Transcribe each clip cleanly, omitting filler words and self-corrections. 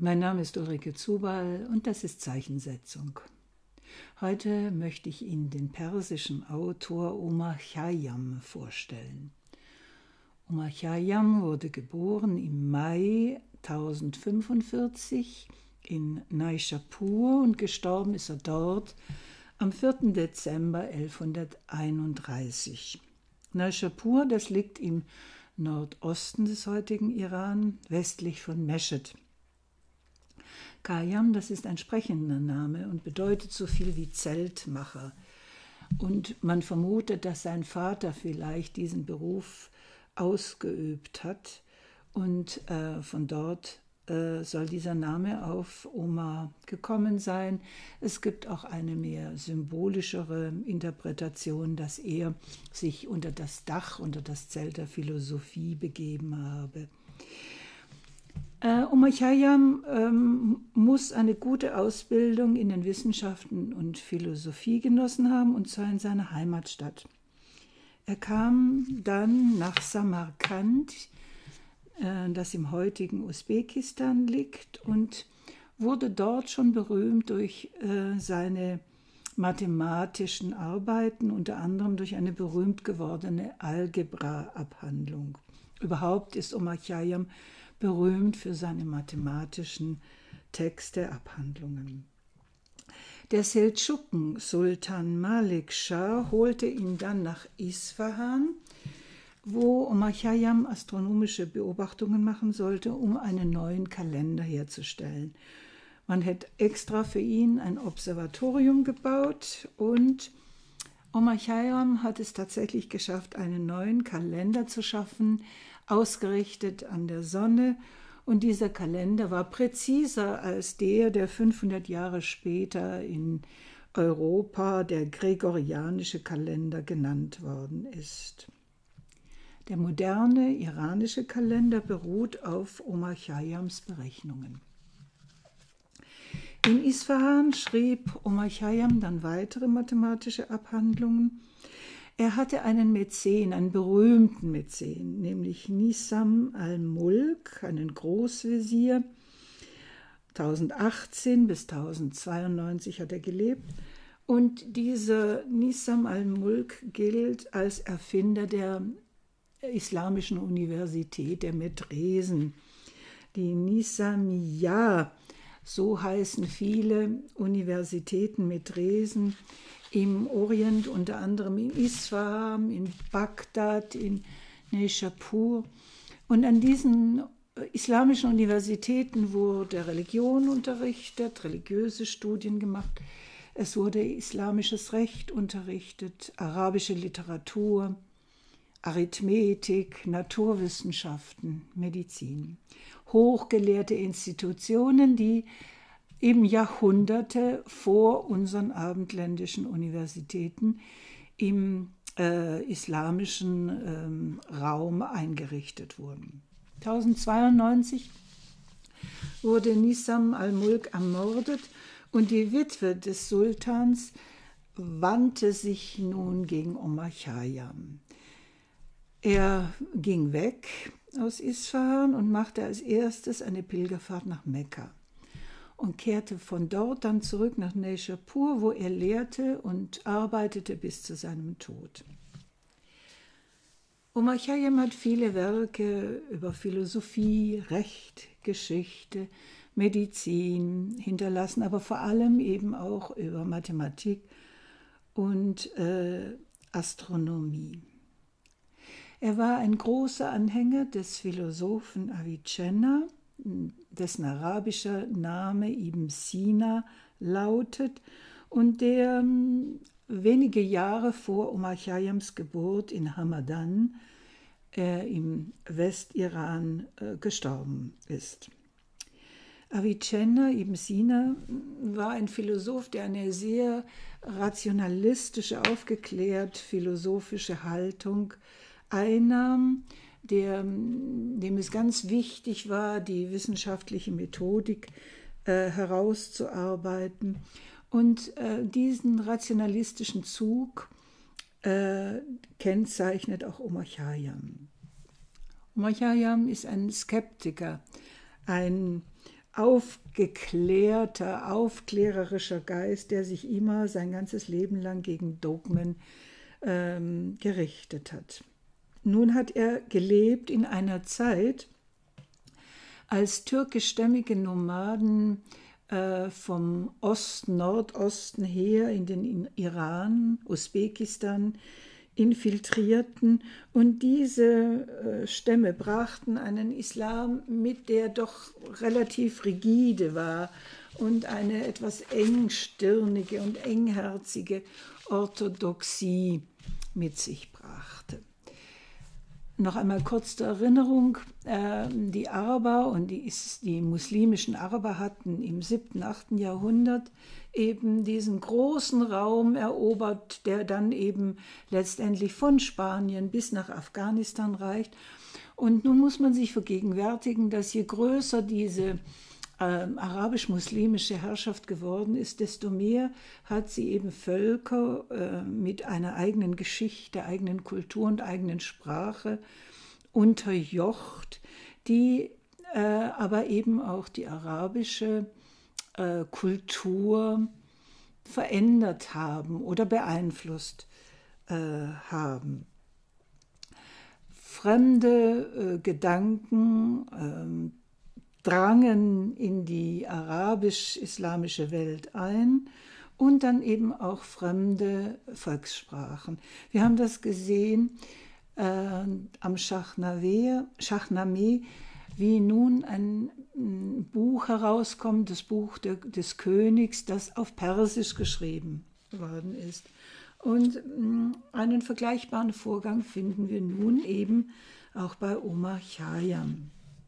Mein Name ist Ulrike Zubal und das ist Zeichensetzung. Heute möchte ich Ihnen den persischen Autor Omar Khayyam vorstellen. Omar Khayyam wurde geboren im Mai 1045 in Naishapur und gestorben ist er dort am 4. Dezember 1131. Naishapur, das liegt im Nordosten des heutigen Iran, westlich von Mesched. Khayyam, das ist ein sprechender Name und bedeutet so viel wie Zeltmacher. Und man vermutet, dass sein Vater vielleicht diesen Beruf ausgeübt hat. Und von dort soll dieser Name auf Omar gekommen sein. Es gibt auch eine mehr symbolischere Interpretation, dass er sich unter das Dach, unter das Zelt der Philosophie begeben habe. Omar Khayyam muss eine gute Ausbildung in den Wissenschaften und Philosophie genossen haben, und zwar in seiner Heimatstadt. Er kam dann nach Samarkand, das im heutigen Usbekistan liegt, und wurde dort schon berühmt durch seine mathematischen Arbeiten, unter anderem durch eine berühmt gewordene Algebra-Abhandlung. Überhaupt ist Omar Khayyam berühmt für seine mathematischen Texte, Abhandlungen. Der Seldschuken-Sultan Malik Schah holte ihn dann nach Isfahan, wo Omar Khayyam astronomische Beobachtungen machen sollte, um einen neuen Kalender herzustellen. Man hat extra für ihn ein Observatorium gebaut und Omar Khayyam hat es tatsächlich geschafft, einen neuen Kalender zu schaffen, ausgerichtet an der Sonne. Und dieser Kalender war präziser als der 500 Jahre später in Europa der gregorianische Kalender genannt worden ist. Der moderne iranische Kalender beruht auf Omar Khayyams Berechnungen. In Isfahan schrieb Omar Khayyam dann weitere mathematische Abhandlungen. Er hatte einen Mäzen, einen berühmten Mäzen, nämlich Nizam al-Mulk, einen Großvezier. 1018 bis 1092 hat er gelebt. Und dieser Nizam al-Mulk gilt als Erfinder der Islamischen Universität, der Medresen. Die Nizamiya, so heißen viele Universitäten, Medresen im Orient, unter anderem in Isfahan, in Bagdad, in Naishapur. Und an diesen islamischen Universitäten wurde Religion unterrichtet, religiöse Studien gemacht. Es wurde islamisches Recht unterrichtet, arabische Literatur, Arithmetik, Naturwissenschaften, Medizin. Hochgelehrte Institutionen, die eben Jahrhunderte vor unseren abendländischen Universitäten im islamischen Raum eingerichtet wurden. 1092 wurde Nizam al-Mulk ermordet und die Witwe des Sultans wandte sich nun gegen Omar Khayyam. Er ging weg aus Isfahan und machte als erstes eine Pilgerfahrt nach Mekka und kehrte von dort dann zurück nach Naishapur, wo er lehrte und arbeitete bis zu seinem Tod. Omar Khayyam hat viele Werke über Philosophie, Recht, Geschichte, Medizin hinterlassen, aber vor allem eben auch über Mathematik und Astronomie. Er war ein großer Anhänger des Philosophen Avicenna, dessen arabischer Name Ibn Sina lautet und der wenige Jahre vor Omar Khayyams Geburt in Hamadan im Westiran gestorben ist. Avicenna, Ibn Sina, war ein Philosoph, der eine sehr rationalistische, aufgeklärt philosophische Haltung einnahm, dem es ganz wichtig war, die wissenschaftliche Methodik herauszuarbeiten. Und diesen rationalistischen Zug kennzeichnet auch Omar Khayyam. Omar Khayyam ist ein Skeptiker, ein aufgeklärter, aufklärerischer Geist, der sich immer sein ganzes Leben lang gegen Dogmen gerichtet hat. Nun hat er gelebt in einer Zeit, als türkischstämmige Nomaden vom Nordosten her in den Iran, Usbekistan infiltrierten, und diese Stämme brachten einen Islam mit, der doch relativ rigide war und eine etwas engstirnige und engherzige Orthodoxie mit sich brachte. Noch einmal kurz zur Erinnerung, die Araber und die muslimischen Araber hatten im 7., 8. Jahrhundert eben diesen großen Raum erobert, der dann eben letztendlich von Spanien bis nach Afghanistan reicht. Und nun muss man sich vergegenwärtigen, dass je größer diese arabisch-muslimische Herrschaft geworden ist, desto mehr hat sie eben Völker mit einer eigenen Geschichte, eigenen Kultur und eigenen Sprache unterjocht, die aber eben auch die arabische Kultur verändert haben oder beeinflusst haben. Fremde Gedanken drangen in die arabisch-islamische Welt ein und dann eben auch fremde Volkssprachen. Wir haben das gesehen am Shahnameh, wie nun ein Buch herauskommt, das Buch des Königs, das auf Persisch geschrieben worden ist. Und einen vergleichbaren Vorgang finden wir nun eben auch bei Omar Khayyam.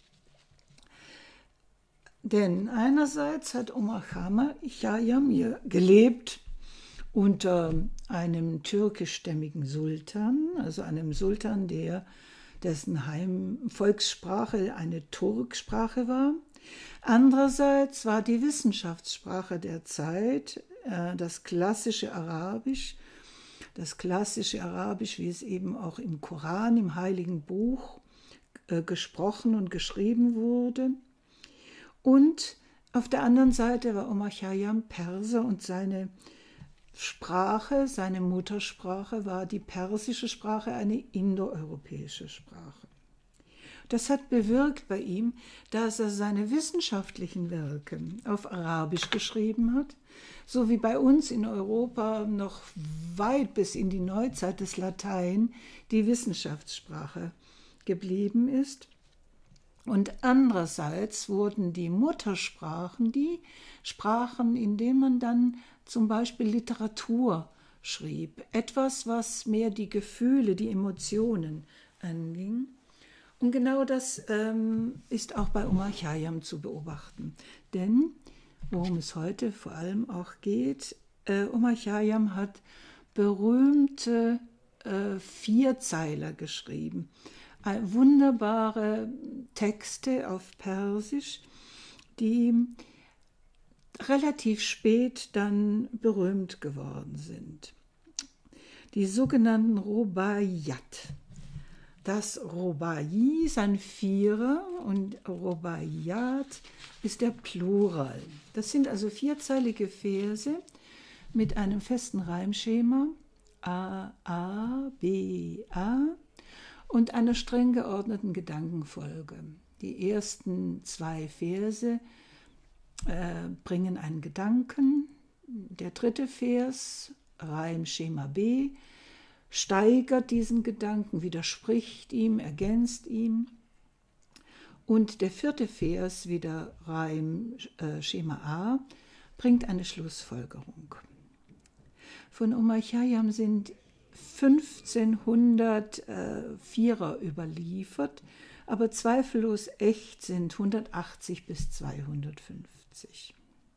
Denn einerseits hat Omar Khayyam hier gelebt unter einem türkischstämmigen Sultan, also einem Sultan, dessen Volkssprache eine Turksprache war. Andererseits war die Wissenschaftssprache der Zeit das klassische Arabisch, wie es eben auch im Koran, im Heiligen Buch, gesprochen und geschrieben wurde. Und auf der anderen Seite war Omar Khayyam Perser und seine Sprache, seine Muttersprache war die persische Sprache, eine indoeuropäische Sprache. Das hat bewirkt bei ihm, dass er seine wissenschaftlichen Werke auf Arabisch geschrieben hat, so wie bei uns in Europa noch weit bis in die Neuzeit das Latein die Wissenschaftssprache geblieben ist. Und andererseits wurden die Muttersprachen die Sprachen, in denen man dann zum Beispiel Literatur schrieb, etwas, was mehr die Gefühle, die Emotionen anging. Und genau das ist auch bei Omar Khayyam zu beobachten. Denn, worum es heute vor allem auch geht, Omar Khayyam hat berühmte Vierzeiler geschrieben. Wunderbare Texte auf Persisch, die relativ spät dann berühmt geworden sind. Die sogenannten Rubaiyat. Das Rubai ist ein Vierer und Rubaiyat ist der Plural. Das sind also vierzeilige Verse mit einem festen Reimschema, A, A, B, A, und einer streng geordneten Gedankenfolge. Die ersten zwei Verse bringen einen Gedanken. Der dritte Vers, Reimschema B, steigert diesen Gedanken, widerspricht ihm, ergänzt ihn. Und der vierte Vers, wieder Reimschema A, bringt eine Schlussfolgerung. Von Omar Khayyam sind 1500 Vierer überliefert, aber zweifellos echt sind 180 bis 250.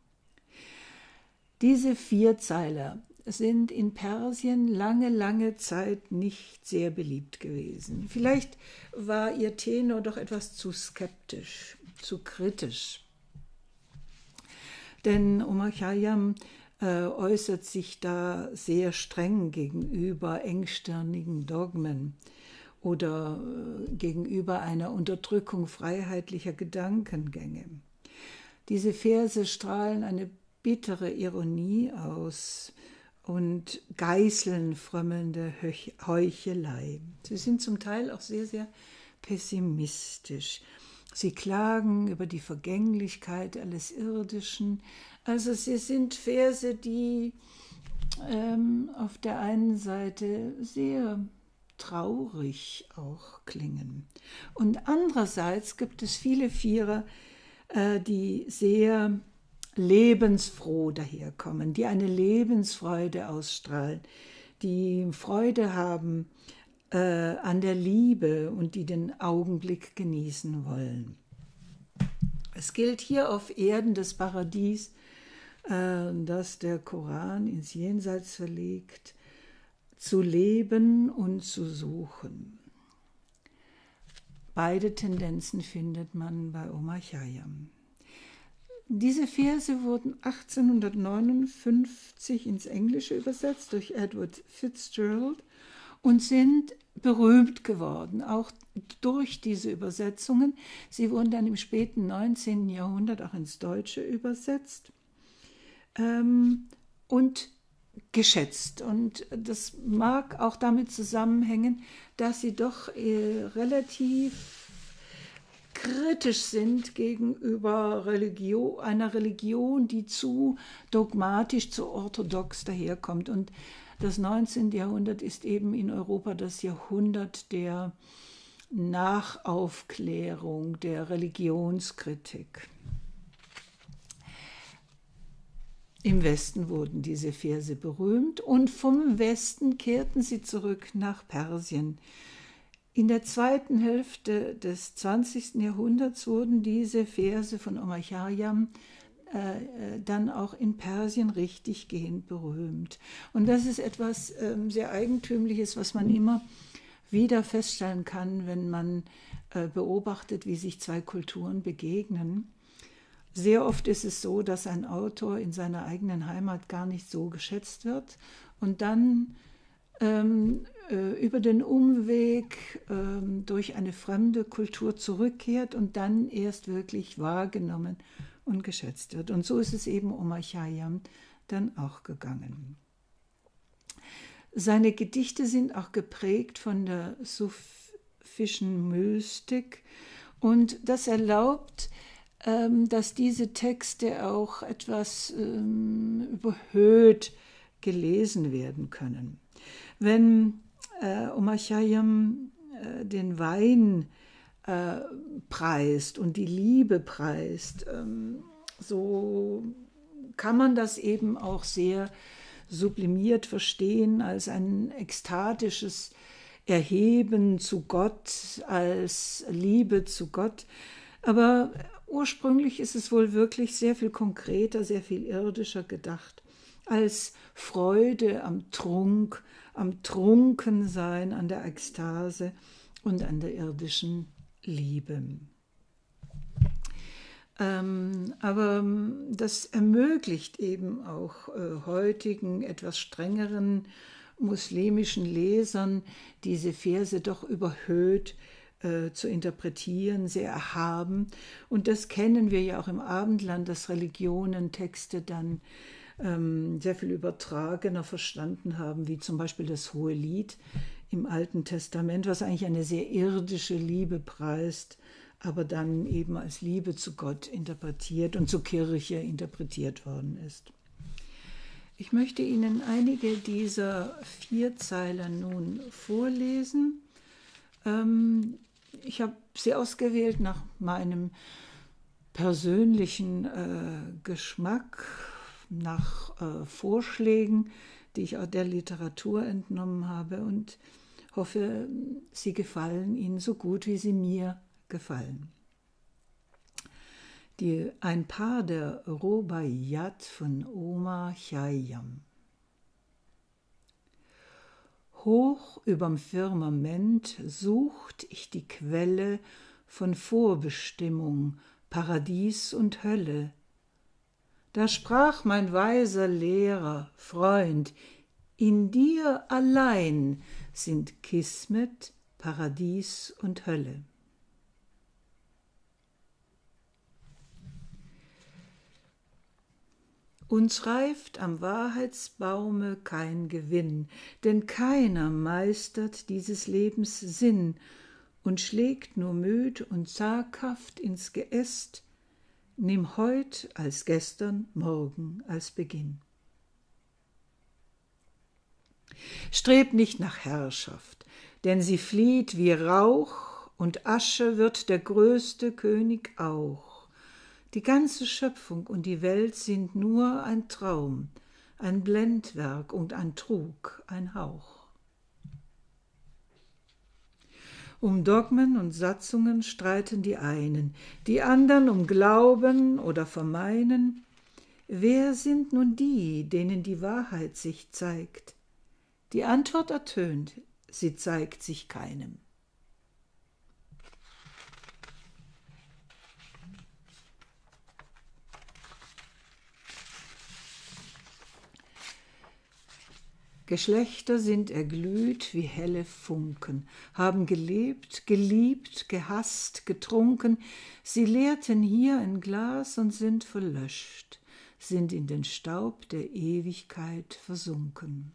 Diese Vierzeiler sind in Persien lange Zeit nicht sehr beliebt gewesen. Vielleicht war ihr Tenor doch etwas zu skeptisch, zu kritisch. Denn Omar Khayyam äußert sich da sehr streng gegenüber engstirnigen Dogmen oder gegenüber einer Unterdrückung freiheitlicher Gedankengänge. Diese Verse strahlen eine bittere Ironie aus und geißeln frömmelnde Heuchelei. Sie sind zum Teil auch sehr, sehr pessimistisch. Sie klagen über die Vergänglichkeit alles Irdischen. Also sie sind Verse, die auf der einen Seite sehr traurig auch klingen. Und andererseits gibt es viele Vierer, die sehr lebensfroh daherkommen, die eine Lebensfreude ausstrahlen, die Freude haben an der Liebe und die den Augenblick genießen wollen. Es gilt hier auf Erden das Paradies, das der Koran ins Jenseits verlegt, zu leben und zu suchen. Beide Tendenzen findet man bei Omar Khayyam. Diese Verse wurden 1859 ins Englische übersetzt durch Edward Fitzgerald und sind berühmt geworden, auch durch diese Übersetzungen. Sie wurden dann im späten 19. Jahrhundert auch ins Deutsche übersetzt und geschätzt. Und das mag auch damit zusammenhängen, dass sie doch relativ kritisch sind gegenüber einer Religion, die zu dogmatisch, zu orthodox daherkommt. Und das 19. Jahrhundert ist eben in Europa das Jahrhundert der Nachaufklärung, der Religionskritik. Im Westen wurden diese Verse berühmt und vom Westen kehrten sie zurück nach Persien. In der zweiten Hälfte des 20. Jahrhunderts wurden diese Verse von Omar Khayyam dann auch in Persien richtiggehend berühmt. Und das ist etwas sehr Eigentümliches, was man immer wieder feststellen kann, wenn man beobachtet, wie sich zwei Kulturen begegnen. Sehr oft ist es so, dass ein Autor in seiner eigenen Heimat gar nicht so geschätzt wird und dann über den Umweg durch eine fremde Kultur zurückkehrt und dann erst wirklich wahrgenommen und geschätzt wird. Und so ist es eben Omar Khayyam dann auch gegangen. Seine Gedichte sind auch geprägt von der sufischen Mystik und das erlaubt, dass diese Texte auch etwas überhöht gelesen werden können. Wenn Omar Khayyam den Wein preist und die Liebe preist, so kann man das eben auch sehr sublimiert verstehen als ein ekstatisches Erheben zu Gott, als Liebe zu Gott. Aber ursprünglich ist es wohl wirklich sehr viel konkreter, sehr viel irdischer gedacht, als Freude am Trunk, am Trunkensein, an der Ekstase und an der irdischen Liebe. Aber das ermöglicht eben auch heutigen, etwas strengeren muslimischen Lesern, diese Verse doch überhöht zu interpretieren, sehr erhaben. Und das kennen wir ja auch im Abendland, dass Religionen Texte dann sehr viel übertragener verstanden haben, wie zum Beispiel das Hohelied im Alten Testament, was eigentlich eine sehr irdische Liebe preist, aber dann eben als Liebe zu Gott interpretiert und zur Kirche interpretiert worden ist. Ich möchte Ihnen einige dieser Vierzeiler nun vorlesen. Ich habe sie ausgewählt nach meinem persönlichen Geschmack, nach Vorschlägen, die ich auch der Literatur entnommen habe und hoffe, sie gefallen Ihnen so gut, wie sie mir gefallen. Ein Paar der Rubaiyat von Omar Khayyam. Hoch überm Firmament sucht ich die Quelle von Vorbestimmung, Paradies und Hölle. Da sprach mein weiser Lehrer, Freund, in dir allein sind Kismet, Paradies und Hölle. Uns reift am Wahrheitsbaume kein Gewinn, denn keiner meistert dieses Lebens Sinn und schlägt nur müd und zaghaft ins Geäst, nimm heut als gestern, morgen als Beginn. Streb nicht nach Herrschaft, denn sie flieht wie Rauch, und Asche wird der größte König auch. Die ganze Schöpfung und die Welt sind nur ein Traum, ein Blendwerk und ein Trug, ein Hauch. Um Dogmen und Satzungen streiten die einen, die andern um Glauben oder Vermeinen. Wer sind nun die, denen die Wahrheit sich zeigt? Die Antwort ertönt, sie zeigt sich keinem. Geschlechter sind erglüht wie helle Funken, haben gelebt, geliebt, gehasst, getrunken. Sie leerten hier ein Glas und sind verlöscht, sind in den Staub der Ewigkeit versunken.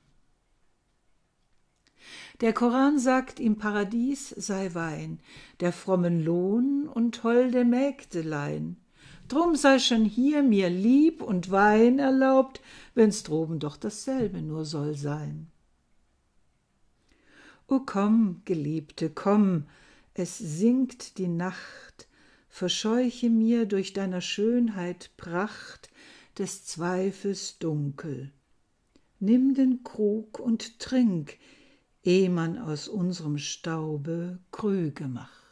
Der Koran sagt, im Paradies sei Wein, der frommen Lohn und holde Mägdelein. Drum sei schon hier mir Lieb und Wein erlaubt, wenn's droben doch dasselbe nur soll sein. O komm, Geliebte, komm, es sinkt die Nacht, verscheuche mir durch deiner Schönheit Pracht des Zweifels Dunkel. Nimm den Krug und trink, ehe man aus unserem Staube Krüge macht.